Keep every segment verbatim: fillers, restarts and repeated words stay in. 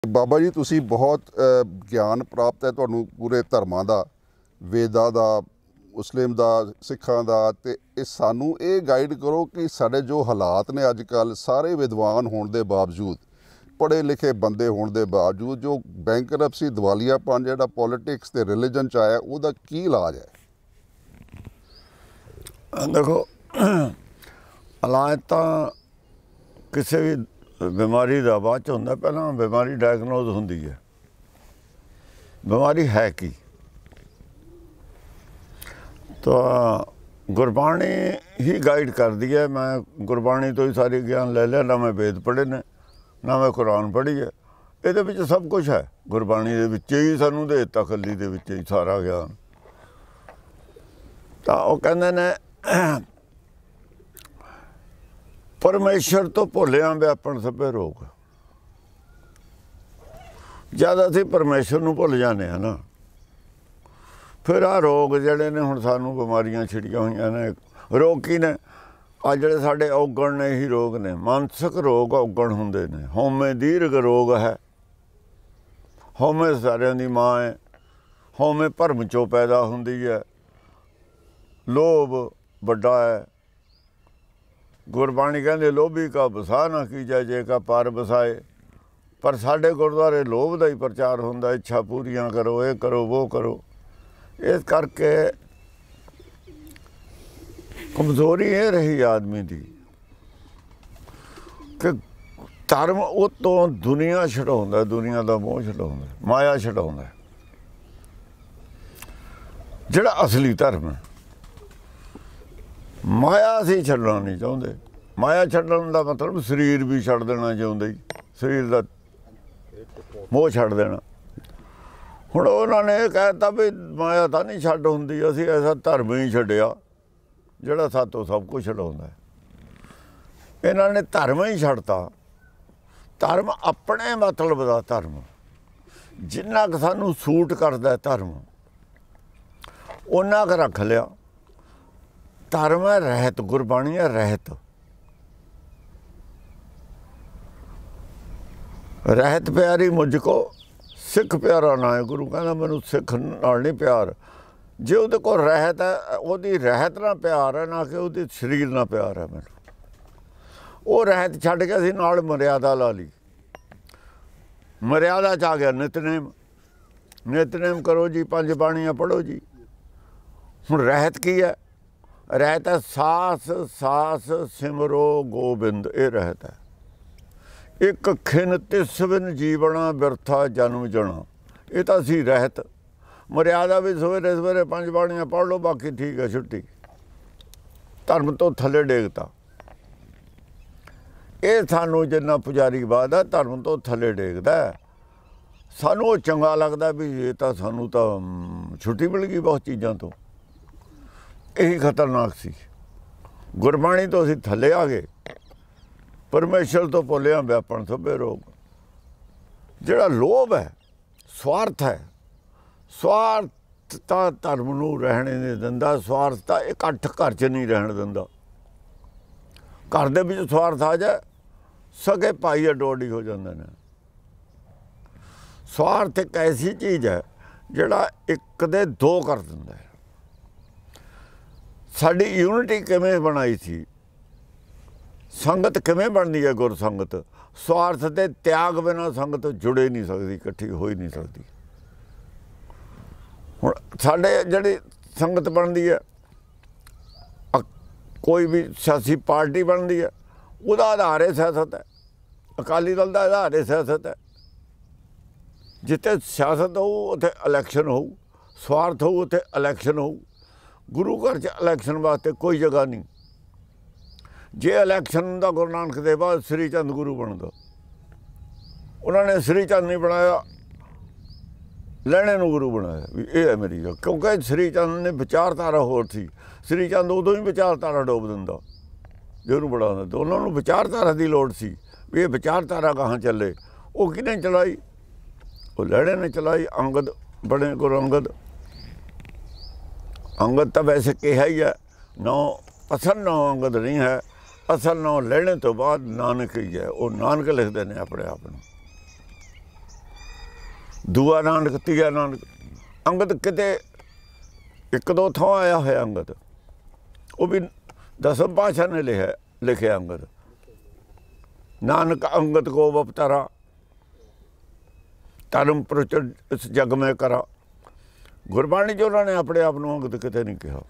ਬਾਬਾ ਜੀ ਤੁਸੀਂ ਬਹੁਤ ਅ, ਗਿਆਨ ਪ੍ਰਾਪਤ ਹੈ ਤੁਹਾਨੂੰ ਪੂਰੇ ਧਰਮਾਂ ਦਾ, ਵੇਦਾਂ ਦਾ, ਮੁਸਲਿਮ ਦਾ, ਸਿੱਖਾਂ ਦਾ, ਤੇ ਇਹ ਸਾਨੂੰ ਇਹ ਗਾਈਡ ਕਰੋ ਕਿ ਸਾਡੇ ਜੋ ਹਾਲਾਤ ਨੇ ਅੱਜ ਕੱਲ੍ਹ, ਸਾਰੇ ਵਿਦਵਾਨ ਹੋਣ ਦੇ ਬਾਵਜੂਦ, ਪੜ੍ਹੇ ਲਿਖੇ ਬੰਦੇ ਹੋਣ ਦੇ ਬਾਵਜੂਦ, ਜੋ ਬੈਂਕਰਪਸੀ ਦਿਵਾਲੀਆਪਨ ਜਿਹੜਾ ਪੋਲੀਟਿਕਸ ਤੇ ਰਿਲੀਜਨ 'ਚ ਆਇਆ, ਉਹਦਾ ਕੀ ਇਲਾਜ ਹੈ? देखो इलाज तो किसी भी बीमारी का बाद च होंदा, पहला बीमारी डायगनोज होंदी है, बीमारी है की। तो गुरबाणी ही गाइड कर दी है। मैं गुरबाणी तो ही सारी ज्ञान ले लिया, ना मैं वेद पढ़े ने ना मैं कुरान पढ़ी है। ये सब कुछ है गुरबाणी दे विच ही सानू दे दिता, खली दे विच ही सारा ज्ञान। तो वो कहंदे ने परमेश्वर तो भुलिया व्यापन सभे रोग। जद असीं परमेश्वर नूं भुल जाने हैं ना, फिर आ रोग जिहड़े ने हुण सानूं बीमारियां छिड़ियां होईयां ने। रोग की ने? आ जिहड़े साडे औगण ने ही रोग ने। मानसिक रोग औगण हुंदे ने। हौमे दीर्घ रोग है। हौमे सारियां दी मां है। हौमे भरम चों पैदा हुंदी है। लोभ बड़ा है। गुरबाणी कहते लोभी का बसा ना कीजा जे का पार बसाए। पर साडे गुरुद्वारे लोभ का ही प्रचार होंदा, इच्छा पूरियां करो, ये करो, वो करो। इस करके कमजोरी ये रही आदमी की कि धर्म उतों दुनिया छड़ाउंदा, दुनिया का मोह छड़ाउंदा, माया छड़ाउंदा। जिहड़ा असली धर्म है, माया असीं छड्डना नहीं चाहुंदे। माया छड्डण का मतलब शरीर भी छड्ड देना चाहुंदे, शरीर का मोह छड्ड देना। हुण उन्होंने ये कहता भी माया तां नहीं छड्ड हुंदी, असीं ऐसा धर्म ही छड्डिया जिहड़ा सातों सब कुछ छड्डाउंदा है। इन्हां ने धर्म ही छड्डता। धर्म अपने मतलब का धर्म, जिन्ना क सानूं सूट करदा धर्म उन्ना क रख लिया। धर्म है रहत, गुरबाणी है रहत। रहत प्यारी मुझको सिख प्यारा ना है। गुरु कहना मैनू सिख नाल नहीं प्यार। जे उहदे कोल रहत है, उहदी रहत ना प्यार है, ना कि उहदी शरीर ना प्यार है। मैनू वो रहत छड्ड के असीं नाल मर्यादा ला ली। मर्यादा च आ गया नितनेम। नितनेम करो जी, पंज बाणियां पढ़ो जी। हुण रहत की है? रहत है सास सास सिमरो गोबिंद। ये रहत है। एक खिन तिस बिन जीवना बिरथा जन्म जना। ये तो असी रहत। मर्यादा भी सवेरे सवेरे पंज बाणियां पढ़ लो, बाकी ठीक है, छुट्टी। धर्म तो थले डेगता। ये सानू जिन्ना पुजारी बाद है, धर्म तो थले डेगदा है। सानू चंगा लगता भी ये तो सानू तो छुट्टी मिल गई बहुत चीज़ों तो। यही खतरनाक सी। गुरबाणी तो असीं थले आ गए। परमेश्वर तो भुलिया व्यापन सभे रोग। जिहड़ा लोभ है, स्वार्थ है, स्वार्थ तां धर्म नूं रहने नहीं दिंदा। स्वार्थ तां इकट्ठ घर च नहीं रहण दिंदा। घर दे विच स्वार्थ आ जाए, सगे भाई अडोडी हो जांदे ने। स्वार्थ एक ऐसी चीज़ है जिहड़ा एक दे दो कर दिंदा है। साडी यूनिटी किवें बनाई थी, संगत किवें बनती है? गुर संगत। स्वार्थ के त्याग बिना संगत जुड़े नहीं सकती, इकट्ठी हो ही नहीं सकती। हुण साडे जिहड़ी संगत बनती है, कोई भी सियासी पार्टी बनती है, उसका आधार है सियासत है। अकाली दल का आधार है सियासत है। जिथे सियासत हो उत्थे इलैक्शन हो, स्वार्थ हो उत्थे इलैक्शन हो। गुरु घर च इलैक्शन वास्ते कोई जगह नहीं। जे इलैक्शन का गुरु नानक देव बाद श्री चंद गुरु बनता, उन्होंने श्री चंद नहीं बनाया, लैणे नूं गुरु बनाया भी ये है मेरी जगह। क्योंकि श्री चंद ने विचारधारा होर थी। श्री चंद उदों ही विचारधारा डोब दिंदा जो उन्होंने बढ़ाता। तो उन्होंने विचारधारा की लोड़ सी भी ये विचारधारा कहाँ चले। वो किने चलाई? वो लैणे ने चलाई। अंगद बने गुरु अंगद। अंगद तो वैसे कहा ही है, नौ असल नौ अंगद नहीं है। असल नाम लेने तो बाद नानक ही है। वो नानक लिखते हैं अपने आप में। ਦੂਆ ਨਾਨਕ ਤੀਆ ਨਾਨਕ। ਅੰਗਦ ਕਿਤੇ ਇੱਕ ਦੋ ਥਾਂ ਆਇਆ ਹੋਇਆ ਅੰਗਦ, ਉਹ ਵੀ ਦਸਮ ਪਾਤਸ਼ਾਹ ਨੇ ਲਿਖਿਆ ਲਿਖਿਆ ਅੰਗਦ। ਨਾਨਕ ਅੰਗਦ ਕੋ ਅਵਤਾਰਾ, ਧਰਮ ਪ੍ਰਚਰ ਇਸ ਜਗ ਮੈਂ ਕਰਾ। ਗੁਰਬਾਣੀ 'ਚ ਉਹਨਾਂ ਨੇ ਆਪਣੇ ਆਪ ਨੂੰ ਅੰਗਦ ਕਿਤੇ ਨਹੀਂ ਕਿਹਾ।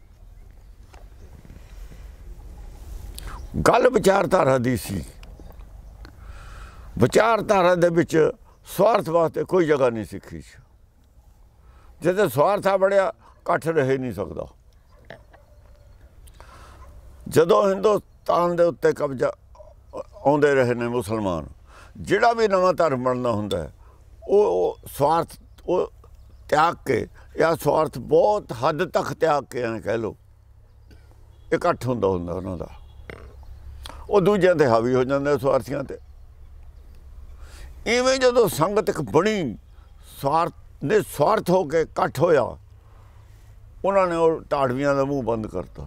ਗੱਲ ਵਿਚਾਰਧਾਰਾ ਦੀ ਸੀ। ਵਿਚਾਰਧਾਰਾ ਦੇ ਵਿੱਚ ਸਵਾਰਥ ਵਾਸਤੇ ਕੋਈ ਜਗ੍ਹਾ ਨਹੀਂ ਸਿੱਖੀ। ਜਿੱਥੇ ਸਵਾਰਥ ਆ ਬੜਿਆ ਇਕੱਠ ਰਹਿ ਨਹੀਂ ਸਕਦਾ। ਜਦੋਂ ਹਿੰਦੁਸਤਾਨ ਦੇ ਉੱਤੇ ਕਬਜ਼ਾ ਆਉਂਦੇ ਰਹੇ ਨੇ ਮੁਸਲਮਾਨ, ਜਿਹੜਾ ਵੀ ਨਵਾਂ ਧਰਮ ਬਣਨਾ ਹੁੰਦਾ ਉਹ ਸਵਾਰਥ ਉਹ ਤਿਆਗ ਕੇ, ਜਾਂ ਸਵਾਰਥ ਬਹੁਤ ਹੱਦ ਤੱਕ ਤਿਆਗ ਕੇ ਐਂ ਕਹਿ ਲਓ, ਇਕੱਠ ਹੁੰਦਾ ਹੁੰਦਾ ਉਹਨਾਂ ਦਾ। ਉਹ ਦੂਜਿਆਂ 'ਤੇ ਹਾਵੀ ਹੋ ਜਾਂਦੇ ਸਵਾਰਥੀਆਂ 'ਤੇ। ਇਵੇਂ ਜਦੋਂ ਸੰਗਤ ਇੱਕ ਬਣੀ, ਸਵਾਰਥ ਨੇ ਸਵਾਰਥ ਹੋ ਕੇ ਇਕੱਠ ਹੋਇਆ, ਉਹਨਾਂ ਨੇ ਉਹ ਢਾੜਵੀਆਂ ਦਾ ਮੂੰਹ ਬੰਦ ਕਰਤਾ।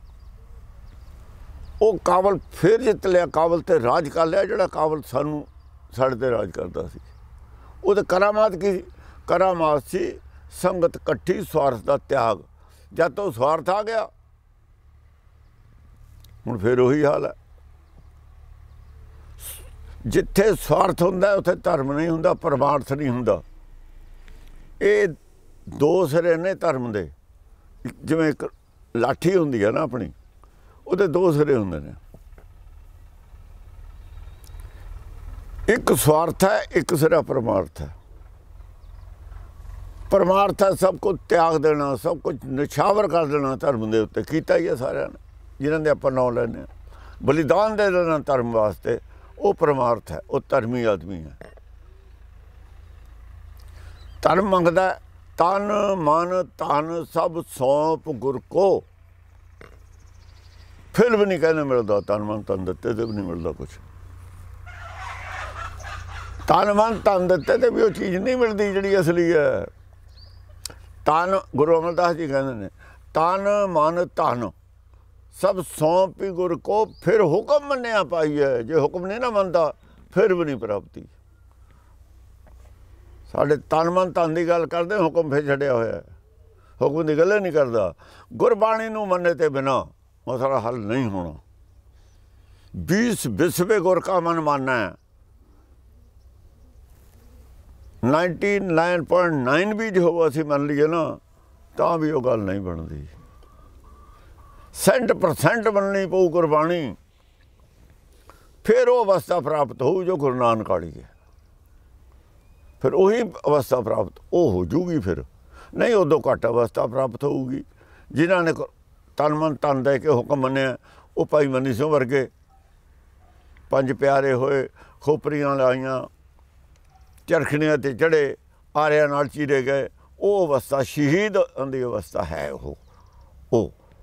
ਉਹ ਕਾਬਲ ਫਿਰ ਜਿੱਤ ਲਿਆ, ਕਾਬਲ 'ਤੇ ਰਾਜ ਕਰ ਲਿਆ, ਜਿਹੜਾ ਕਾਬਲ ਸਾਨੂੰ ਸਾਡੇ 'ਤੇ ਰਾਜ ਕਰਦਾ ਸੀ। ਉਹਦੇ ਕਰਾਮਾਤ ਕੀ? ਕਰਾਮਾਤ ਸੀ ਸੰਗਤ ਇਕੱਠੀ, ਸਵਾਰਥ ਦਾ ਤਿਆਗ। ਜਦ ਤੋਂ ਸਵਾਰਥ ਆ ਗਿਆ, ਹੁਣ ਫਿਰ ਉਹੀ ਹਾਲ ਹੈ। ਜਿੱਥੇ ਸਵਾਰਥ ਹੁੰਦਾ ਉੱਥੇ ਧਰਮ ਨਹੀਂ ਹੁੰਦਾ, ਪਰਮਾਰਥ ਨਹੀਂ ਹੁੰਦਾ। ਇਹ ਦੋ ਸਿਰੇ ਨੇ ਧਰਮ ਦੇ। ਜਿਵੇਂ ਇੱਕ ਲਾਠੀ ਹੁੰਦੀ ਹੈ ਨਾ ਆਪਣੀ, ਉਹਦੇ ਦੋ ਸਿਰੇ ਹੁੰਦੇ ਨੇ। ਇੱਕ ਸਵਾਰਥ ਹੈ, ਇੱਕ ਸਿਰਾ ਪਰਮਾਰਥ ਹੈ। ਪਰਮਾਰਥ ਹੈ ਸਭ ਕੁਝ ਤਿਆਗ ਦੇਣਾ, ਸਭ ਕੁਝ ਨਿਛਾਵਰ ਕਰ ਦੇਣਾ ਧਰਮ ਦੇ ਉੱਤੇ। ਕੀਤਾ ਹੀ ਹੈ ਸਾਰਿਆਂ ਨੇ, ਜਿਨ੍ਹਾਂ ਦੇ ਆਪਾਂ ਨਾਂ ਲੈਂਦੇ ਹਾਂ। ਬਲੀਦਾਨ ਦੇ ਦੇਣਾ ਧਰਮ ਵਾਸਤੇ, ਉਹ ਪਰਮਾਰਥ ਹੈ, ਉਹ ਧਰਮੀ ਆਦਮੀ ਹੈ। ਧਰਮ ਮੰਗਦਾ ਤਨ ਮਨ ਧਨ ਸਭ ਸੌਂਪ ਗੁਰ ਕੋ। ਫਿਰ ਵੀ ਨਹੀਂ ਕਹਿੰਦੇ ਮਿਲਦਾ, ਤਨ ਮਨ ਧਨ ਦਿੱਤੇ ਤੇ ਵੀ ਨਹੀਂ ਮਿਲਦਾ ਕੁਛ। ਤਨ ਮਨ ਧਨ ਦਿੱਤੇ ਤੇ ਵੀ ਉਹ ਚੀਜ਼ ਨਹੀਂ ਮਿਲਦੀ ਜਿਹੜੀ ਅਸਲੀ ਹੈ। ਤਨ ਗੁਰੂ ਅਮਰਦਾਸ ਜੀ ਕਹਿੰਦੇ ਨੇ, ਤਨ ਮਨ ਧਨ ਸਭ ਸੌਂਪੀ ਗੁਰ ਕੋ, ਫਿਰ ਹੁਕਮ ਮੰਨਿਆ ਪਾਈ ਹੈ। ਜੇ ਹੁਕਮ ਨਹੀਂ ਨਾ ਮੰਨਦਾ ਫਿਰ ਵੀ ਨਹੀਂ ਪ੍ਰਾਪਤੀ। ਸਾਡੇ ਤਨ ਮਨ ਧਨ ਦੀ ਗੱਲ ਕਰਦੇ, ਹੁਕਮ ਫਿਰ ਛੱਡਿਆ ਹੋਇਆ, ਹੁਕਮ ਦੀ ਗੱਲ ਨਹੀਂ ਕਰਦਾ। ਗੁਰਬਾਣੀ ਨੂੰ ਮੰਨੇ ਤੇ ਬਿਨਾਂ ਮਸਲਾ ਹੱਲ ਨਹੀਂ ਹੋਣਾ। बीस विश्वे गुर का मन मानना है, नाइनटी नाइन पॉइंट नाइन भी जो असी मान लीए ना, तो भी वो गल नहीं बनती। सेंट परसेंट मननी पऊ गुरबाणी, फिर वो अवस्था प्राप्त हो जो गुरु नानक वाली है। फिर वही अवस्था प्राप्त वो हो जूगी। फिर नहीं उदों घट अवस्था प्राप्त होगी। जिन्होंने तन मन तन दे के हुक्म मनिया, वो भाई मनी सिंह वर्गे पंज प्यारे होए, खोपरियां लाइयां, चरखड़ियां ते चढ़े, आरिया नाल चीरे गए। वो अवस्था शहीद की अवस्था है। वो वो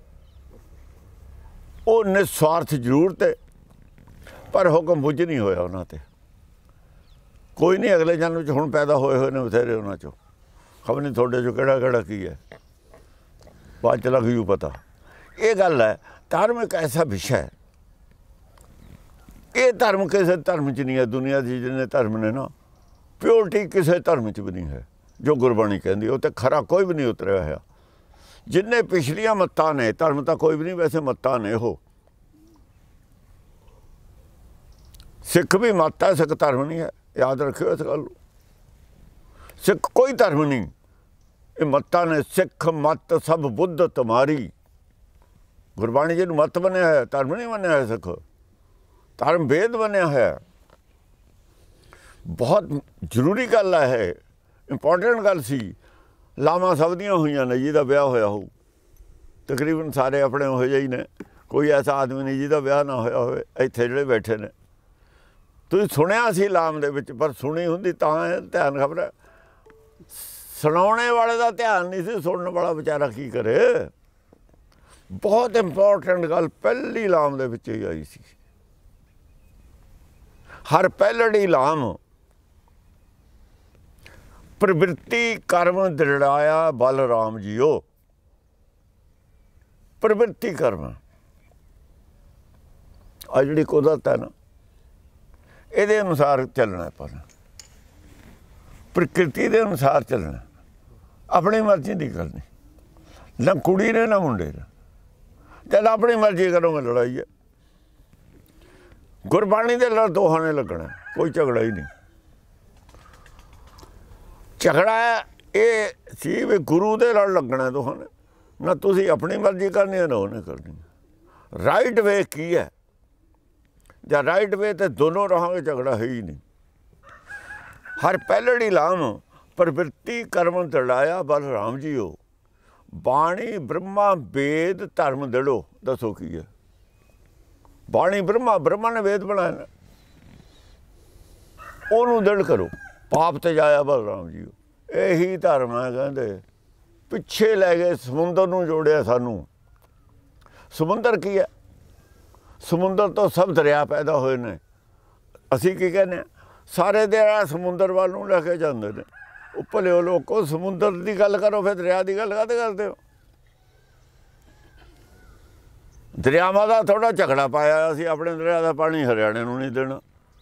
वो निस्वार्थ जरूरत है, पर हुक्म बुझ नहीं होया उन्हां ते। कोई नहीं अगले जन्म च हुण पैदा होए हुए ने बथेरे, उन्हां चों खबर नहीं थोड़े चो किहड़ा किहड़ा की है, बाद च लग जू पता। ये गल है, धर्म एक ऐसा विषय है। ये धर्म किसी धर्म च नहीं है। दुनिया की जिन्ने धर्म ने ना, प्योरिटी किसी धर्म च भी नहीं है। जो गुरबाणी कहती है, तो खरा कोई भी नहीं उतरिया है। जिन्ने पिछलियां मत्तां ने, धर्म तो कोई भी नहीं, वैसे मत्तां ने हो। सिख भी मत है, सिख धर्म नहीं है, याद रखियो इस गल। सिख कोई धर्म नहीं, ये मत्तां ने। सिख मत सब बुद्ध तुम्हारी। गुरबाणी जी मत बनया है, धर्म नहीं बनया है। सिख धर्म वेद बनया है। बहुत जरूरी गल है, इंपॉर्टेंट गल सी। लावां सब दियां हुईयां ने, जिहदा विआह होया हो, तकरीबन सारे अपने हो जाई ने। कोई ऐसा आदमी नहीं जिहदा विआह ना होया होवे इत्थे जिहड़े बैठे ने। तुसीं सुनिया सी लाम दे विच, पर सुनी हुंदी तां ध्यान खबर है। सुनाने वाले का ध्यान नहीं सी, सुनने वाला बेचारा की करे। बहुत इंपॉर्टेंट गल पहली लाम दे विच ही आई सी। हर पहलड़ी लाम प्रवृत्ति कर्म दृढ़ाया बल राम जीओ। प्रवृत्ति कर्म आ जिहड़ी कुदरत है ना, इहदे अनुसार चलना। पर प्रकृति के अनुसार चलना, अपनी मर्जी की गल नहीं। ना कुड़ी ने ना मुंडे ने, जब अपनी मर्जी करोगे लड़ाई है। गुरबाणी के लड़ दोहां ने लगना, कोई झगड़ा ही नहीं। झगड़ा ये सी भी गुरु के लड़ लगना दोहां ने, ना तुसी अपनी मर्जी करनी है ना उन्हें करनी है। राइट वे की है या राइट वे तो दोनों रहांगे, झगड़ा है ही नहीं। हर पहलड़ी लाम प्रवृत्ति कर्म दड़ाया बल राम जी हो, बाणी ब्रह्मा वेद धर्म दड़ो। दसो की है बाणी ब्रह्मा, ब्रह्मा ने वेद बनाया, ओनू दृढ़ करो, पाप ते जाया बल राम जी हो। यही धर्म है। कहते पिछे लै गए समुंदर नूं जोड़िया सानू। समुंदर की है? समुंदर तो सब दरिया पैदा होए ने। असी की कहने सारे दरिया समुंदर वाल नूं लैके जांदे ने। उप्पले लोगों समुंदर की गल करो, फिर दरिया की गल काहते करते हो? दरियावां का थोड़ा झगड़ा पाया असी अपने दरिया का पानी हरियाणे नूं नहीं देना।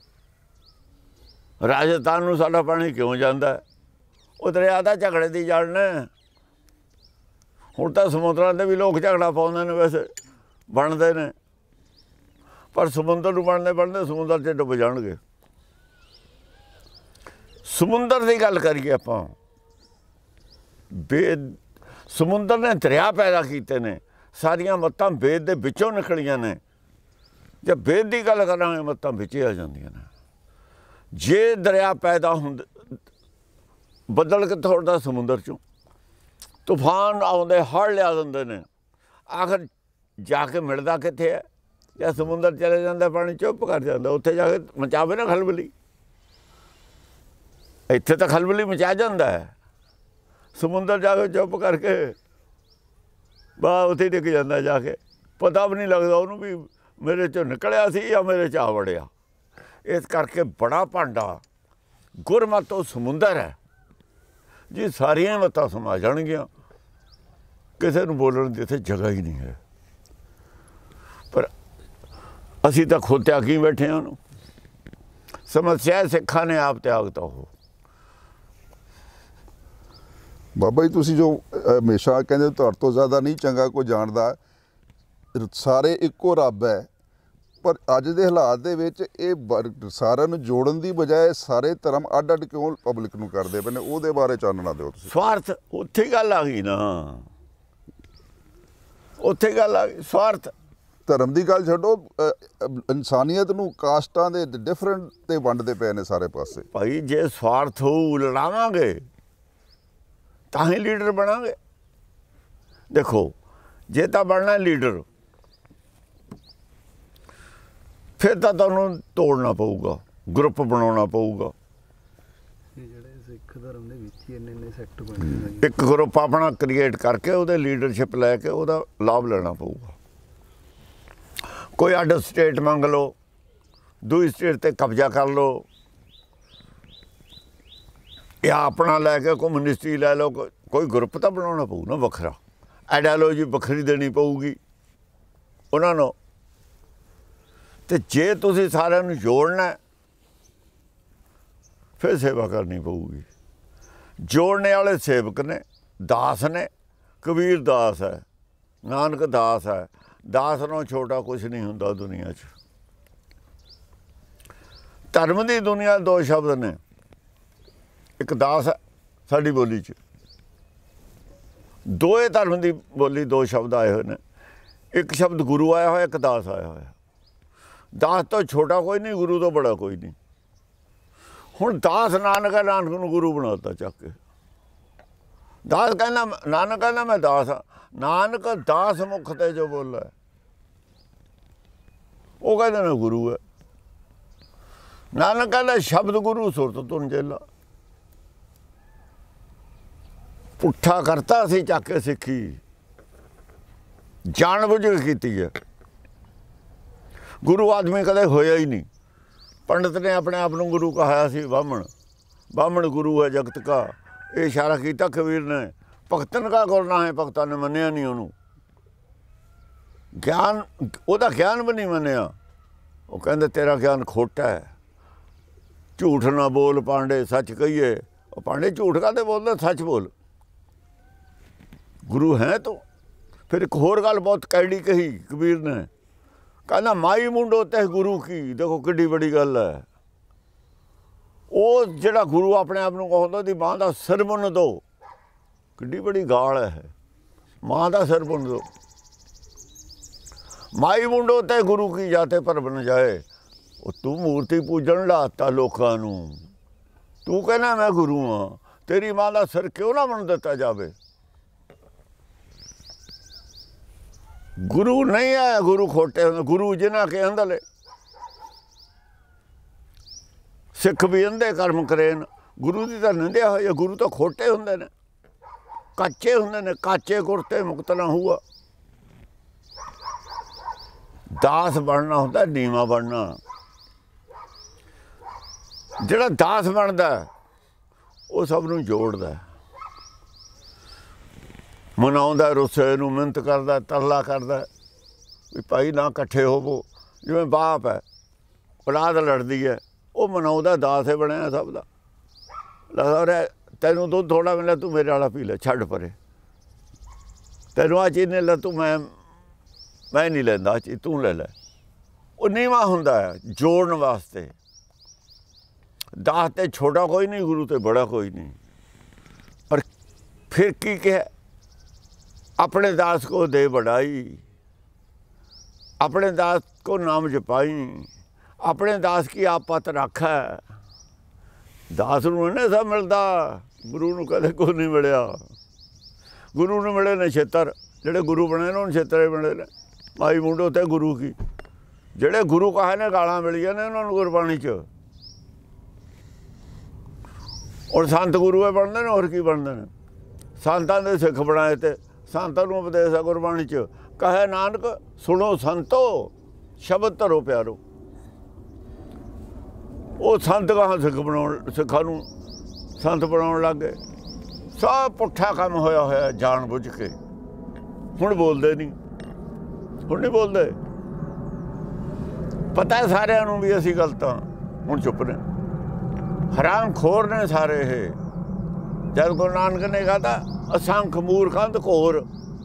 राजस्थान नूं साडा पानी क्यों जाता है? वो दरिया का झगड़े की जड़ ने। हुण तां समुद्रां ते भी लोग झगड़ा पाउंदे ने, वैसे बनते ने, पर समुंदर नूं बनते बनते समुंदर च डुब जाणगे। समुंदर की गल करिए आपां, वेद समुंदर ने दरिया पैदा किए ने, सारिया मत्तां वेद दे विचों निकलियां ने। जब वेद की गल करांगे मत्तां विच आ जांदियां ने। जे दरिया पैदा हुंदे, बदल कित्थों उठदा समुंदर चों, तूफान आउंदे हड़ लिया दिंदे ने, आखिर जाके मिलदा कित्थे है? या समुंदर चले जाता पानी चुप कर जाता, उत्थे जाके मचावे ना खलबली। इत्थे तो खलबली मचा जाता है, समुंदर जाके चुप करके बा उत्थे डिग जाता जाके, पता भी नहीं लगता उन्होंने भी मेरे चो निकलिया सी या मेरे चा वड़िया। इस करके बड़ा भांडा गुरमत तो समुंदर है जी, सारिया मत्तां समा जाणगियां, किसी नूं बोलण दी इत्थे जगह ही नहीं है। पर असी तो खुद त्यागी बैठे हैं। उन्होंने समस्या सिखा ने आप त्यागता हो। बाबा जी तुसी जो हमेशा कहते तुहाडे तो ज़्यादा नहीं चंगा कोई जानदा, सारे इक्को रब है, पर अज दे हालात दे विच ये सारिਆਂ ਨੂੰ जोड़न की बजाय सारे धर्म अड अड क्यों पब्लिक नूं करदे पए ने? ਉਹਦੇ बारे चानना दिओ तुसीं। स्वार्थ उत्थे गल आ गई ना, उत्थे गल आ गई स्वार्थ। धर्म की गल छड्डो, इंसानियत नूं कास्टां दे डिफरेंट ते वंडदे पए ने सारे पासे। भाई जे स्वार्थ होऊ लड़ावांगे तां ही लीडर बनांगे। देखो जे तां बनना लीडर, फिर तो तुहानूं तोड़ना पऊगा, ग्रुप बनाउणा पऊगा। एक ग्रुप अपना क्रिएट करके उहदे लीडरशिप लैके उहदा लाभ लेना पऊगा। कोई अड स्टेट मंग लो, दूई स्टेट ते कब्जा कर लो, या अपना लैके कोई मिनिस्ट्री लै लो, कोई ग्रुप तो बनाना पऊ ना वखरा। आइडियालॉजी वखरी देनी पऊगी उन्होंने। तो जे तुसीं सारिਆਂ ਨੂੰ जोड़ना फिर सेवा करनी पऊगी। जोड़ने वाले सेवक ने, दास ने। कबीर दास है, नानक दास है। दास नालों छोटा कुछ नहीं हुंदा दुनिया च। धर्म की दुनिया दो शब्द ने, एक दास है साडी बोली च, दोए धर्म की बोली दो शब्द आए हुए ने। एक शब्द गुरु आया होया, एक दास आया होया। दास तो छोटा कोई नहीं, गुरु तो बड़ा कोई नहीं। हुण दास नानक है, नानक नूं गुरु बनाता चक के। दास कहना, नानक कहना मैं दास हाँ। नानक दास मुख ते जो बोला है वो कहते ना गुरु है। नानक कहना शब्द गुरु सुरत तुन चेला। पुट्ठा करता असी चक के सिक्खी, जान बुझ के की है। गुरु आदमी कदे होया ही नहीं। पंडित ने अपने आप को गुरु कहा सी, बामण बामण गुरु है जगत का। ये इशारा किया कबीर ने। भगतन का गुरना है, भगतां ने मन्निया नहीं उन्होंने। ज्ञान वह ज्ञान भी नहीं मन्निया। वो कहते तेरा ज्ञान खोटा है, झूठ ना बोल पांडे, सच कहिए पांडे झूठ काहते बोलदा, सच बोल, गुरु है तू। फिर एक होर गल बहुत कैड़ी कही कबीर ने, कहना माई मुंडो तह गुरु की। देखो किड्डी बड़ी गल है। वो जिहड़ा गुरु अपने आप नूं कहंदा दी मां दा सिर मुन दो, किड्डी बड़ी गाल है, मां दा सिर मुन दो। माई मुंडो तह गुरु की जाते पर बन जाए। तू मूर्ति पूजन लाता लोकां नूं, तू कहना मैं गुरु हाँ, तेरी मां दा सिर क्यों ना बन दिता जावे। गुरु नहीं है, गुरु खोटे होंदे। गुरु जिन्हां के अंदले सिख भी अंधे कर्म करेन, गुरु की तो निंदिया होई है। गुरु तो खोटे होंदे ने, कच्चे होंदे ने, काचे कुरते मुक्त ना हुआ। दास बनना होंदा, नीवा बनना। जिहड़ा दास बनदा वो सब नूं जोड़दा, मनाउंदा, रुस्से नूं मिहनत करदा, तरला करदा भी भाई ना इकट्ठे होवो। जिवें बाप है, औलाद लड़दी है, वो मनाउंदा, दास है बनया सब दा। लगदा तैनूं दुध थोड़ा मिले, तू मेरे वाला पी ले, छड्ड परे। तैनूं आ चीज़ नहीं लै, तू मैं मैं नहीं लैंदा चीज़, तू ले लै। वो नीवा हुंदा है जोड़न वास्ते। दास ते छोटा कोई नहीं, गुरु ते बड़ा कोई नहीं। पर फिर की कहे, अपने दास को दे बढ़ाई, अपने दास को नाम जपाई, अपने दास की आपत रखा। दास नूं नहीं सब मिलता, गुरु नूं कदे कोई नहीं मिलिया। गुरु नूं मिले ने छेतर, जिहड़े गुरु बने ने उन्होंने छेतर बने ने। माई मुंडो ते गुरु की, जिहड़े गुरु कहे ने गालां मिलियां ने उन्होंने गुरबाणी च। और संत गुरु बनते ने, होर की बनते ने। संतां दे सिख बनाए ते संतां नूं उपदेश है गुरबाणी च, कहे नानक सुनो संतो शब्द धरो प्यारो। वो संत कहाँ सिख बनाउण, सिखां नूं संत बनाउण लग गए। सब पुट्ठा काम होया होया जान बुझ के। हुण बोलदे नहीं, हुण नहीं बोलदे। पता है सारिਆਂ ਨੂੰ भी ਅਸੀਂ गलत हाँ, हुण चुप ने। हराम खोर ने सारे ये। जब गुरु नानक ने कहा था असंख मूर्खंत घोर,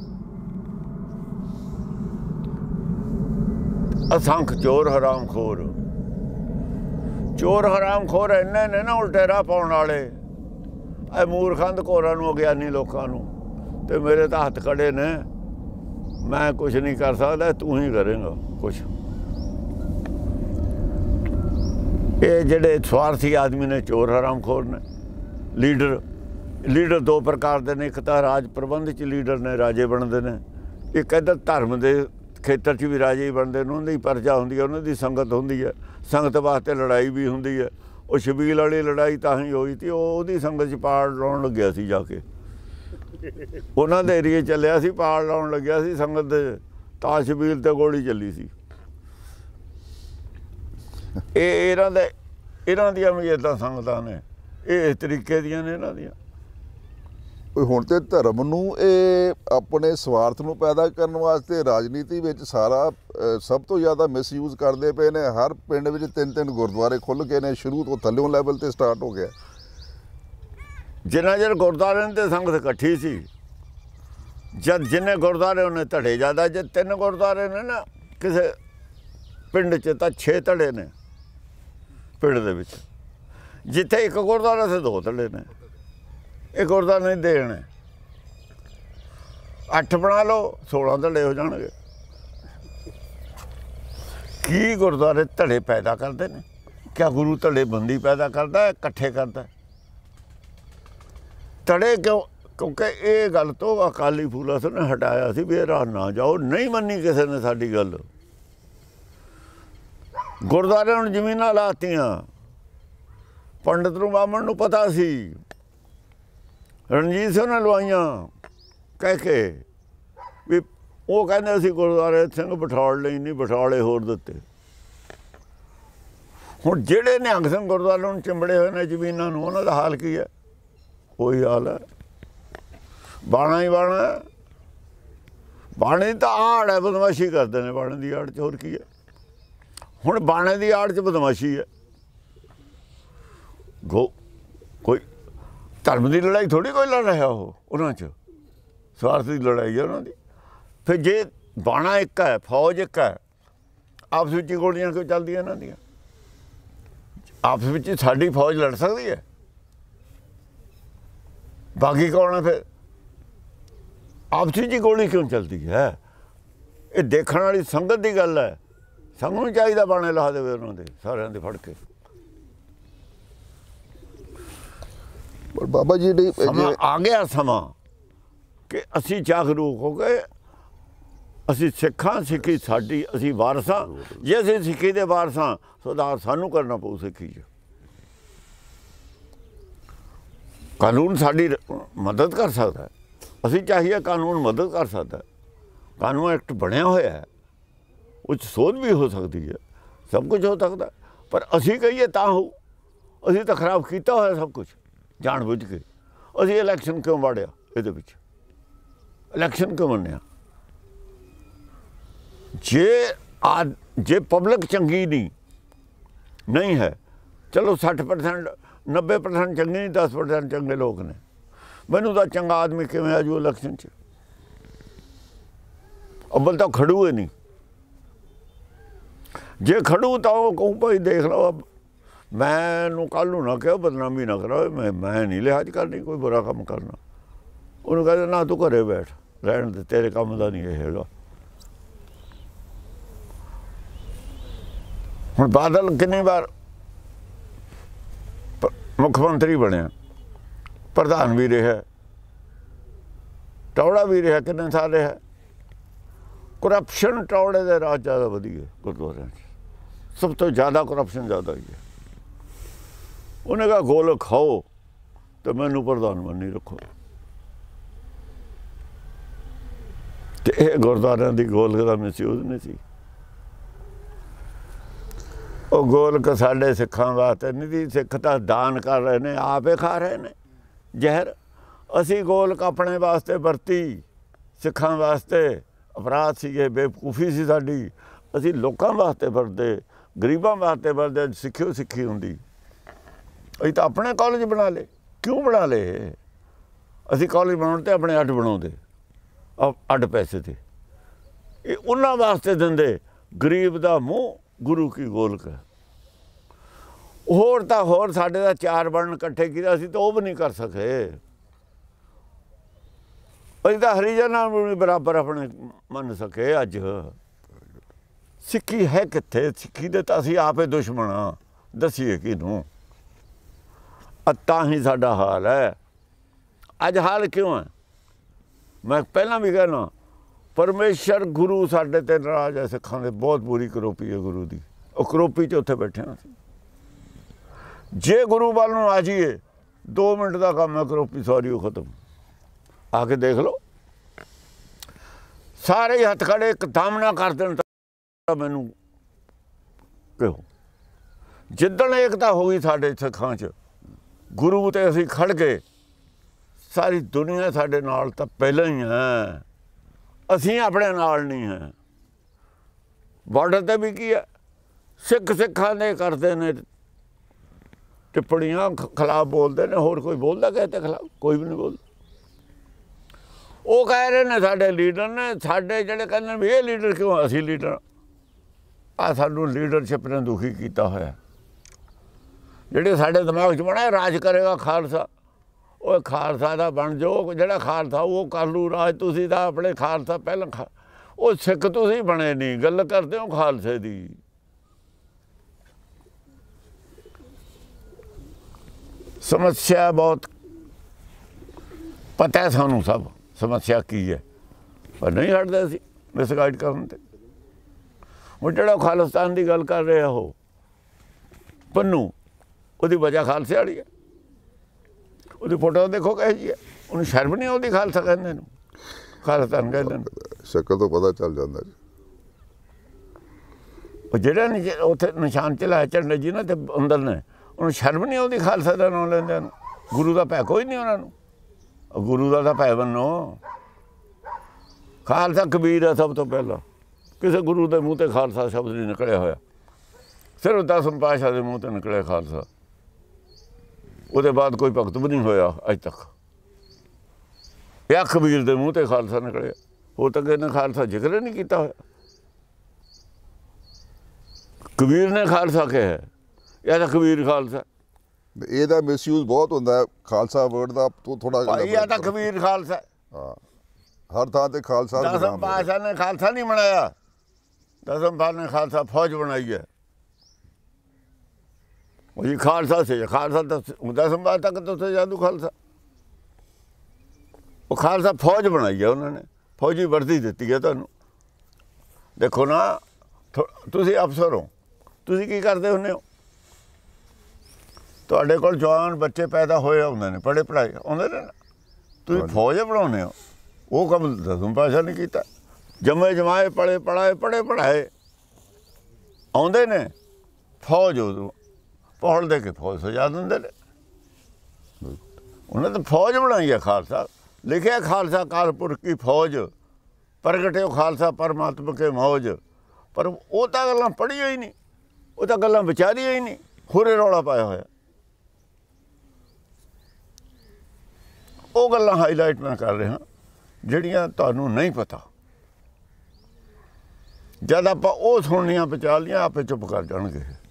असंख चोर हराम खोर। चोर हराम खोर इन्ने ने ना उल्टे राह पाउण वाले, ए मूर्खंत घोरां नूं, अगियानी लोकां नूं। ते मेरे तो हत्थ खड़े ने, मैं कुछ नहीं कर सकता, तू ही करेगा कुछ। ये जिहड़े स्वार्थी आदमी ने, चोर हराम खोर ने। लीडर लीडर दो प्रकार के ने, एक तो राज प्रबंध च लीडर ने, राजे बनते हैं। एक इधर धर्म के खेतर च भी राजे ही बनते हैं, उन्होंने प्रजा होंदी है, उन्होंने संगत होंदी है। संगत वास्ते लड़ाई भी होंदी है। वो छबील वाली लड़ाई तां ही होई थी, वो संगत च पाड़ लाउण लग्या सी जाके। उन्होंने दे एरिए चलिया सी, पाड़ लाउण लग्या सी संगत दे, तां छबील ते गोली चली सी। ਇਹ ਇਹਨਾਂ ਦੇ ਇਹਨਾਂ ਦੀਆਂ ਵੀ ਇੱਦਾਂ ਸੰਗਤਾਂ ਨੇ, ਇਹ ਇਸ ਤਰੀਕੇ ਦੀਆਂ ਨੇ ਇਹਨਾਂ ਦੀਆਂ। ਹੁਣ ਤੇ ਧਰਮ ਨੂੰ ਇਹ ਆਪਣੇ ਸਵਾਰਥ ਨੂੰ ਪੈਦਾ ਕਰਨ ਵਾਸਤੇ ਰਾਜਨੀਤੀ ਵਿੱਚ ਸਾਰਾ ਸਭ ਤੋਂ ਜ਼ਿਆਦਾ ਮਿਸਯੂਜ਼ ਕਰਦੇ ਪਏ ਨੇ। ਹਰ ਪਿੰਡ ਵਿੱਚ ਤਿੰਨ ਤਿੰਨ ਗੁਰਦੁਆਰੇ ਖੁੱਲ੍ਹ ਗਏ ਨੇ, ਸ਼ੁਰੂ ਤੋਂ ਥੱਲਿਓਂ ਲੈਵਲ 'ਤੇ ਸਟਾਰਟ ਹੋ ਗਿਆ। ਜਿੰਨਾ ਚਿਰ ਗੁਰਦੁਆਰਿਆਂ 'ਤੇ ਸੰਗਤ ਇਕੱਠੀ ਸੀ, ਜਦ ਜਿੰਨੇ ਗੁਰਦੁਆਰੇ ਉਹਨੇ ਧੜੇ ਜ਼ਿਆਦਾ। ਜੇ ਤਿੰਨ ਗੁਰਦੁਆਰੇ ਨੇ ਨਾ ਕਿਸੇ ਪਿੰਡ 'ਚ, ਤਾਂ ਛੇ ਧੜੇ ਨੇ ਪਿੰਡ ਦੇ ਵਿੱਚ। ਜਿੱਥੇ ਇੱਕ ਗੁਰਦੁਆਰਾ ਤੇ ਦੋ ਧੜੇ ਨੇ। ਇਹ ਗੁਰਦੁਆਰਾ ਨਹੀਂ ਦੇਣ, ਅੱਠ ਬਣਾ ਲਓ, ਸੋਲਾਂ ਧੜੇ ਹੋ ਜਾਣਗੇ। ਕੀ ਗੁਰਦੁਆਰੇ ਧੜੇ ਪੈਦਾ ਕਰਦੇ ਨੇ? ਕਿਆ ਗੁਰੂ ਧੜੇ ਬੰਦੀ ਪੈਦਾ ਕਰਦਾ ਹੈ, ਇਕੱਠੇ ਕਰਦਾ? ਧੜੇ ਕਿਉਂ? ਕਿਉਂਕਿ ਇਹ ਗੱਲ ਤੋਂ ਅਕਾਲੀ ਫੂਲਾ ਸਿੰਘ ਨੇ ਹਟਾਇਆ ਸੀ ਵੀ ਇਹ ਰਾਹ ਨਾ ਜਾਓ। ਨਹੀਂ ਮੰਨੀ ਕਿਸੇ ਨੇ ਸਾਡੀ ਗੱਲ। ਗੁਰਦੁਆਰਿਆਂ ਨੂੰ ਜ਼ਮੀਨਾਂ ਲਾਤੀਆਂ। ਪੰਡਤ ਨੂੰ ਬਾਹਮਣ ਨੂੰ ਪਤਾ ਸੀ, ਰਣਜੀਤ ਸਿੰਘ ਨੇ ਲਵਾਈਆਂ ਕਹਿ ਕੇ ਵੀ ਉਹ ਕਹਿੰਦੇ ਅਸੀਂ ਗੁਰਦੁਆਰੇ ਸਿੰਘ ਬਿਠਾਉਣ ਲਈ ਨਹੀਂ, ਬਿਠਾਲੇ ਹੋਰ ਦਿੱਤੇ। ਹੁਣ ਜਿਹੜੇ ਨਿਹੰਗ ਸਿੰਘ ਗੁਰਦੁਆਰੇ ਨੂੰ ਚਿੰਬੜੇ ਹੋਏ ਨੇ ਜ਼ਮੀਨਾਂ ਨੂੰ, ਉਹਨਾਂ ਦਾ ਹਾਲ ਕੀ ਹੈ? ਉਹੀ ਹਾਲ ਹੈ। ਬਾਣਾ ਹੀ ਬਾਣਾ। ਬਾਣੇ ਦੀ ਤਾਂ ਆੜ ਹੈ, ਬਦਮਾਸ਼ੀ ਕਰਦੇ ਨੇ ਬਾਣੇ ਦੀ ਆੜ 'ਚ, ਹੋਰ ਕੀ ਹੈ? ਹੁਣ ਬਾਣੇ ਦੀ ਆੜ 'ਚ ਬਦਮਾਸ਼ੀ ਹੈ। ਗੋ ਕੋਈ ਧਰਮ ਦੀ ਲੜਾਈ ਥੋੜੀ ਕੋਈ ਲੜ ਰਿਹਾ ਉਹ ਉਹਨਾਂ 'ਚ ਸਵਾਰਥ ਦੀ ਲੜਾਈ ਹੈ ਉਹਨਾਂ ਦੀ। ਫਿਰ ਜੇ ਬਾਣਾ ਇੱਕ ਹੈ, ਫੌਜ ਇੱਕ ਹੈ, ਆਪਸ ਵਿੱਚ ਗੋਲੀਆਂ ਕਿਉਂ ਚੱਲਦੀਆਂ ਇਹਨਾਂ ਦੀਆਂ? ਆਪਸ ਵਿੱਚ ਸਾਡੀ ਫੌਜ ਲੜ ਸਕਦੀ ਹੈ, ਬਾਕੀ ਕੌਣ ਹੈ? ਫਿਰ ਆਪਸ ਵਿੱਚ ਗੋਲੀ ਕਿਉਂ ਚੱਲਦੀ ਹੈ? ਇਹ ਦੇਖਣ ਵਾਲੀ ਸੰਗਤ ਦੀ ਗੱਲ ਹੈ। ਸਾਨੂੰ ਨਹੀਂ ਚਾਹੀਦਾ ਬਾਣੇ ਲਾ ਦੇਵੇ ਉਹਨਾਂ ਦੇ ਸਾਰਿਆਂ ਦੇ ਫੜ ਕੇ। ਪਰ ਬਾਬਾ ਜੀ ਸਮਾਂ ਆ ਗਿਆ ਸਮਾਂ ਕਿ ਅਸੀਂ ਜਾਗਰੂਕ ਹੋ ਗਏ। ਅਸੀਂ ਸਿੱਖਾਂ, ਸਿੱਖੀ ਸਾਡੀ, ਅਸੀਂ ਵਾਰਸਾਂ। ਜੇ ਅਸੀਂ ਸਿੱਖੀ ਦੇ ਵਾਰਸਾਂ, ਸੁਧਾਰ ਸਾਨੂੰ ਕਰਨਾ ਪਊ ਸਿੱਖੀ 'ਚ। ਕਾਨੂੰਨ ਸਾਡੀ ਮਦਦ ਕਰ ਸਕਦਾ ਹੈ, ਅਸੀਂ ਚਾਹੀਏ ਕਾਨੂੰਨ ਮਦਦ ਕਰ ਸਕਦਾ। ਕਾਨੂੰਨ ਐਕਟ ਬਣਿਆ ਹੋਇਆ ਹੈ, ਉਹ 'ਚ ਸੋਧ ਵੀ ਹੋ ਸਕਦੀ ਹੈ, ਸਭ ਕੁਝ ਹੋ ਸਕਦਾ। ਪਰ ਅਸੀਂ ਕਹੀਏ ਤਾਂ ਹੋਊ। ਅਸੀਂ ਤਾਂ ਖਰਾਬ ਕੀਤਾ ਹੋਇਆ ਸਭ ਕੁਝ ਜਾਣ ਬੁੱਝ ਕੇ। ਅਸੀਂ ਇਲੈਕਸ਼ਨ ਕਿਉਂ ਵਾੜਿਆ ਇਹਦੇ ਵਿੱਚ? ਇਲੈਕਸ਼ਨ ਕਿਉਂ ਮੰਨਿਆ? ਜੇ ਆ ਜੇ ਪਬਲਿਕ ਚੰਗੀ ਨਹੀਂ ਨਹੀਂ ਹੈ, ਚਲੋ ਸੱਠ ਪਰਸੈਂਟ ਨੱਬੇ ਪਰਸੈਂਟ ਚੰਗੇ ਨਹੀਂ, ਦਸ ਪਰਸੈਂਟ ਚੰਗੇ ਲੋਕ ਨੇ। ਮੈਨੂੰ ਤਾਂ ਚੰਗਾ ਆਦਮੀ ਕਿਵੇਂ ਆ ਜੂ ਇਲੈਕਸ਼ਨ 'ਚ? ਅੱਬਲ ਤਾਂ ਖੜੂ ਹੀ ਨਹੀਂ। ਜੇ ਖੜੂ ਤਾਂ ਉਹ ਕਹੂੰ ਭਾਈ ਦੇਖ ਲਓ, ਮੈਨੂੰ ਕੱਲ੍ਹ ਨੂੰ ਨਾ ਕਿਹਾ ਬਦਨਾਮੀ ਨਾ ਕਰਾਓ। ਮੈਂ ਮੈਂ ਨਹੀਂ ਲਿਹਾਜ਼ ਕਰਨੀ ਕੋਈ ਬੁਰਾ ਕੰਮ ਕਰਨਾ। ਉਹਨੂੰ ਕਹਿੰਦੇ ਨਾ ਤੂੰ ਘਰੇ ਬੈਠ, ਰਹਿਣ ਦੇ, ਤੇਰੇ ਕੰਮ ਦਾ ਨਹੀਂ ਇਹ ਹੈਗਾ। ਹੁਣ ਬਾਦਲ ਕਿੰਨੀ ਵਾਰ ਮੁੱਖ ਮੰਤਰੀ ਬਣਿਆ, ਪ੍ਰਧਾਨ ਵੀ ਰਿਹਾ, ਟੌੜਾ ਵੀ ਰਿਹਾ, ਕਿੰਨੇ ਸਾਲ ਰਿਹਾ। ਕਰਪਸ਼ਨ ਟੌੜੇ ਦੇ ਰਾਜ ਜ਼ਿਆਦਾ ਵਧੀਆ ਗੁਰਦੁਆਰਿਆਂ 'ਚ, ਸਭ ਤੋਂ ਜ਼ਿਆਦਾ ਕਰਪਸ਼ਨ ਜ਼ਿਆਦਾ ਹੀ ਹੈ। ਉਹਨੇ ਕਿਹਾ ਗੋਲ ਖਾਓ ਤੇ ਮੈਨੂੰ ਪ੍ਰਧਾਨ ਮੰਤਰੀ ਰੱਖੋ। ਤੇ ਇਹ ਗੁਰਦੁਆਰਿਆਂ ਦੀ ਗੋਲਕ ਦਾ ਮਿਸਯੂਜ਼ ਨਹੀਂ ਸੀ। ਉਹ ਗੋਲਕ ਸਾਡੇ ਸਿੱਖਾਂ ਵਾਸਤੇ ਨਹੀਂ ਸੀ। ਸਿੱਖ ਤਾਂ ਦਾਨ ਕਰ ਰਹੇ ਨੇ, ਆਪੇ ਖਾ ਰਹੇ ਨੇ ਜ਼ਹਿਰ। ਅਸੀਂ ਗੋਲਕ ਆਪਣੇ ਵਾਸਤੇ ਵਰਤੀ, ਸਿੱਖਾਂ ਵਾਸਤੇ ਅਪਰਾਧ ਸੀਗੇ, ਬੇਵਕੂਫੀ ਸੀ ਸਾਡੀ। ਅਸੀਂ ਲੋਕਾਂ ਵਾਸਤੇ ਵਰਤੇ, ਗਰੀਬਾਂ ਵਾਸਤੇ ਵਰਤੇ। ਸਿੱਖਿਓ ਸਿੱਖੀ ਹੁੰਦੀ। ਅਸੀਂ ਤਾਂ ਆਪਣੇ ਕਾਲਜ ਬਣਾ ਲਏ। ਕਿਉਂ ਬਣਾ ਲਏ? ਅਸੀਂ ਕਾਲਜ ਬਣਾਉਣ ਤੇ ਆਪਣੇ ਅੱਡ ਬਣਾਉਂਦੇ, ਅੱਡ ਪੈਸੇ 'ਤੇ। ਇਹ ਉਹਨਾਂ ਵਾਸਤੇ ਦਿੰਦੇ, ਗਰੀਬ ਦਾ ਮੂੰਹ ਗੁਰੂ ਕੀ ਗੋਲਕ ਹੈ। ਹੋਰ ਤਾਂ ਹੋਰ ਸਾਡੇ ਦਾ ਚਾਰ ਬਣਨ ਇਕੱਠੇ ਕੀਤੇ, ਅਸੀਂ ਤਾਂ ਉਹ ਵੀ ਨਹੀਂ ਕਰ ਸਕੇ। ਅਸੀਂ ਤਾਂ ਹਰੀਜਨਾਂ ਨੂੰ ਵੀ ਬਰਾਬਰ ਆਪਣੇ ਮੰਨ ਸਕੇ। ਅੱਜ ਸਿੱਖੀ ਹੈ ਕਿੱਥੇ? ਸਿੱਖੀ ਦੇ ਤਾਂ ਅਸੀਂ ਆਪੇ ਦੁਸ਼ਮਣ ਹਾਂ, ਦੱਸੀਏ ਕਿਹਨੂੰ? ਤਾਂ ਹੀ ਸਾਡਾ ਹਾਲ ਹੈ। ਅੱਜ ਹਾਲ ਕਿਉਂ ਹੈ? ਮੈਂ ਪਹਿਲਾਂ ਵੀ ਕਹਿਣਾ, ਪਰਮੇਸ਼ਰ ਗੁਰੂ ਸਾਡੇ 'ਤੇ ਨਾਰਾਜ਼ ਹੈ। ਸਿੱਖਾਂ ਦੇ ਬਹੁਤ ਬੁਰੀ ਕਰੋਪੀ ਹੈ ਗੁਰੂ ਦੀ। ਉਹ ਕਰੋਪੀ 'ਚ ਉੱਥੇ ਬੈਠੇ ਹਾਂ ਅਸੀਂ। ਜੇ ਗੁਰੂ ਵੱਲ ਨੂੰ ਆ ਜਾਈਏ, ਦੋ ਮਿੰਟ ਦਾ ਕੰਮ ਹੈ, ਕਰੋਪੀ ਸਾਰੀ ਉਹ ਖਤਮ। ਆ ਕੇ ਦੇਖ ਲਓ, ਸਾਰੇ ਹੱਥ ਖੜੇ ਇੱਕਦਮ ਨਾ ਕਰ ਦੇਣ ਤਾਂ ਮੈਨੂੰ ਕਹੋ। ਜਿੱਦਣ ਏਕਤਾ ਹੋ ਗਈ ਸਾਡੇ ਸਿੱਖਾਂ 'ਚ, ਗੁਰੂ 'ਤੇ ਅਸੀਂ ਖੜ ਗਏ, ਸਾਰੀ ਦੁਨੀਆ ਸਾਡੇ ਨਾਲ ਤਾਂ ਪਹਿਲਾਂ ਹੀ ਹੈ। ਅਸੀਂ ਆਪਣੇ ਨਾਲ ਨਹੀਂ ਹੈ। ਬਾਰਡਰ 'ਤੇ ਵੀ ਕੀ ਹੈ? ਸਿੱਖ ਸਿੱਖਾਂ ਦੇ ਕਰਦੇ ਨੇ ਟਿੱਪਣੀਆਂ, ਖਿਲਾਫ ਬੋਲਦੇ ਨੇ। ਹੋਰ ਕੋਈ ਬੋਲਦਾ ਕਿਸੇ ਦੇ ਖਿਲਾਫ? ਕੋਈ ਵੀ ਨਹੀਂ ਬੋਲਦਾ। ਉਹ ਕਹਿ ਰਹੇ ਨੇ ਸਾਡੇ ਲੀਡਰ ਨੇ, ਸਾਡੇ ਜਿਹੜੇ ਕਹਿੰਦੇ ਨੇ ਵੀ ਇਹ ਲੀਡਰ ਕਿਉਂ? ਅਸੀਂ ਲੀਡਰ ਆ। ਸਾਨੂੰ ਲੀਡਰਸ਼ਿਪ ਨੇ ਦੁਖੀ ਕੀਤਾ ਹੋਇਆ। ਜਿਹੜੇ ਸਾਡੇ ਦਿਮਾਗ 'ਚ ਬਣਿਆ ਰਾਜ ਕਰੇਗਾ ਖਾਲਸਾ, ਉਹ ਖਾਲਸਾ ਦਾ ਬਣ ਜਾਓ। ਜਿਹੜਾ ਖਾਲਸਾ ਉਹ ਕਰ ਲੂ ਰਾਜ। ਤੁਸੀਂ ਤਾਂ ਆਪਣੇ ਖਾਲਸਾ ਪਹਿਲਾਂ ਖਾ ਉਹ ਸਿੱਖ ਤੁਸੀਂ ਬਣੇ ਨਹੀਂ, ਗੱਲ ਕਰਦੇ ਹੋ ਖਾਲਸੇ ਦੀ। ਸਮੱਸਿਆ ਬਹੁਤ ਪਤਾ ਹੈ ਸਾਨੂੰ, ਸਭ ਸਮੱਸਿਆ ਕੀ ਹੈ, ਪਰ ਨਹੀਂ ਹਟਦੇ ਅਸੀਂ ਮਿਸਗਾਈਡ ਕਰਨ 'ਤੇ। ਉਹ ਜਿਹੜਾ ਖਾਲਿਸਤਾਨ ਦੀ ਗੱਲ ਕਰ ਰਿਹਾ ਉਹ ਪੰਨੂ, ਉਹਦੀ ਵਜ੍ਹਾ ਖਾਲਸੇ ਵਾਲੀ ਹੈ। ਉਹਦੀ ਫੋਟੋ ਦੇਖੋ ਕਹੇ ਜੀ ਹੈ, ਉਹਨੂੰ ਸ਼ਰਮ ਨਹੀਂ ਆਉਂਦੀ? ਖਾਲਸਾ ਕਹਿੰਦੇ ਨੂੰ, ਖਾਲਿਸਤਾਨ ਕਹਿੰਦੇ ਨੇ। ਸ਼ਕਲ ਤੋਂ ਪਤਾ ਚੱਲ ਜਾਂਦਾ ਜੀ। ਉਹ ਜਿਹੜਾ ਉੱਥੇ ਨਿਸ਼ਾਨ ਚਲਾਇਆ ਝੰਡੇ ਜੀ ਨਾ ਤੇ ਅੰਦਰ ਨੇ, ਉਹਨੂੰ ਸ਼ਰਮ ਨਹੀਂ ਆਉਂਦੀ ਖਾਲਸਾ ਦਾ ਨਾਂ ਲੈਂਦਿਆਂ ਨੂੰ? ਗੁਰੂ ਦਾ ਭੈ ਕੋਈ ਨਹੀਂ ਉਹਨਾਂ ਨੂੰ। ਗੁਰੂ ਦਾ ਤਾਂ ਭੈ ਬੰਨੋ। ਖਾਲਸਾ ਕਬੀਰ ਹੈ ਸਭ ਤੋਂ ਪਹਿਲਾਂ। ਕਿਸੇ ਗੁਰੂ ਦੇ ਮੂੰਹ 'ਤੇ ਖਾਲਸਾ ਸ਼ਬਦ ਨਹੀਂ ਨਿਕਲਿਆ ਹੋਇਆ, ਸਿਰਫ ਦਸਮ ਪਾਤਸ਼ਾਹ ਦੇ ਮੂੰਹ 'ਤੇ ਨਿਕਲਿਆ ਖਾਲਸਾ। ਉਹਦੇ ਬਾਅਦ ਕੋਈ ਭਗਤ ਵੀ ਨਹੀਂ ਹੋਇਆ ਅੱਜ ਤੱਕ। ਇਹ ਕਬੀਰ ਦੇ ਮੂੰਹ ਤੇ ਖਾਲਸਾ ਨਿਕਲਿਆ, ਉਹ ਤਾਂ ਕਿਸੇ ਨੇ ਖਾਲਸਾ ਜ਼ਿਕਰ ਨਹੀਂ ਕੀਤਾ ਹੋਇਆ। ਕਬੀਰ ਨੇ ਖਾਲਸਾ ਕਿਹਾ, ਇਹ ਤਾਂ ਕਬੀਰ ਖਾਲਸਾ। ਇਹਦਾ ਮਿਸਯੂਜ਼ ਬਹੁਤ ਹੁੰਦਾ ਹੈ ਖਾਲਸਾ ਵਰਡ ਦਾ, ਥੋੜਾ ਭਾਈ ਇਹ ਤਾਂ ਕਬੀਰ ਖਾਲਸਾ। ਹਾਂ, ਹਰ ਥਾਂ ਤੇ ਖਾਲਸਾ। ਦਸਮ ਪਾਤਸ਼ਾਹ ਨੇ ਖਾਲਸਾ ਨਹੀਂ ਬਣਾਇਆ, ਦਸਮ ਪਾਤਸ਼ਾਹ ਨੇ ਖਾਲਸਾ ਫੌਜ ਬਣਾਈ ਹੈ। ਉਹ ਜੀ ਖਾਲਸਾ ਸੀ, ਖਾਲਸਾ ਦਸਮ ਪਾਤਸ਼ਾਹ ਤੱਕ ਤੋਂ ਜਾਦੂ ਖਾਲਸਾ। ਉਹ ਖਾਲਸਾ ਫੌਜ ਬਣਾਈ ਹੈ ਉਹਨਾਂ ਨੇ, ਫੌਜੀ ਵਰਦੀ ਦਿੱਤੀ ਹੈ ਤੁਹਾਨੂੰ। ਦੇਖੋ ਨਾ, ਤੁਸੀਂ ਅਫਸਰ ਹੋ, ਤੁਸੀਂ ਕੀ ਕਰਦੇ ਹੁੰਦੇ ਹੋ? ਤੁਹਾਡੇ ਕੋਲ ਜਵਾਨ ਬੱਚੇ ਪੈਦਾ ਹੋਏ ਹੁੰਦੇ ਨੇ, ਪੜ੍ਹੇ ਪੜ੍ਹਾਏ ਆਉਂਦੇ ਨੇ, ਤੁਸੀਂ ਫੌਜ ਬਣਾਉਂਦੇ ਹੋ। ਉਹ ਕੰਮ ਦਸਮ ਪਾਤਸ਼ਾਹ ਨੇ ਕੀਤਾ। ਜੰਮੇ ਜਮਾਏ ਪੜ੍ਹੇ ਪੜ੍ਹਾਏ ਪੜ੍ਹੇ ਪੜ੍ਹਾਏ ਆਉਂਦੇ ਨੇ, ਫੌਜ ਉਦੋਂ ਪੌੜ ਦੇ ਕੇ ਫੌਜ ਸਜਾ ਦਿੰਦੇ ਨੇ। ਉਹਨੇ ਤਾਂ ਫੌਜ ਬਣਾਈ ਹੈ ਖਾਲਸਾ, ਲਿਖਿਆ ਖਾਲਸਾ ਕਾਲਪੁਰਖ ਕੀ ਫੌਜ, ਪ੍ਰਗਟਿਓ ਖਾਲਸਾ ਪਰਮਾਤਮਾ ਕੇ ਮੌਜ। ਪਰ ਉਹ ਤਾਂ ਗੱਲਾਂ ਪੜ੍ਹੀਆਂ ਹੀ ਨਹੀਂ, ਉਹ ਤਾਂ ਗੱਲਾਂ ਵਿਚਾਰੀਆਂ ਹੀ ਨਹੀਂ, ਹੋਰੇ ਰੌਲਾ ਪਾਇਆ ਹੋਇਆ। ਉਹ ਗੱਲਾਂ ਹਾਈਲਾਈਟ ਮੈਂ ਕਰ ਰਿਹਾ ਜਿਹੜੀਆਂ ਤੁਹਾਨੂੰ ਨਹੀਂ ਪਤਾ। ਜਦ ਆਪਾਂ ਉਹ ਸੁਣਨੀਆਂ ਬਚਾ ਲੀਆਂ, ਆਪੇ ਚੁੱਪ ਕਰ ਜਾਣਗੇ।